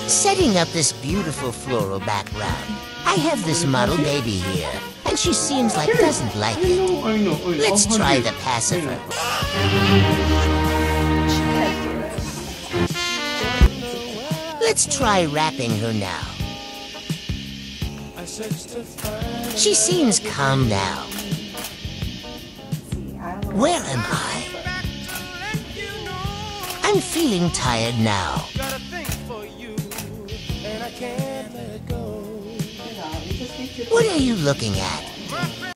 Setting up this beautiful floral background. I have this model baby here, and she seems like doesn't like it. I know. Let's try the pacifier. Let's try wrapping her now. She seems calm now. Where am I? I'm feeling tired now. What are you looking at?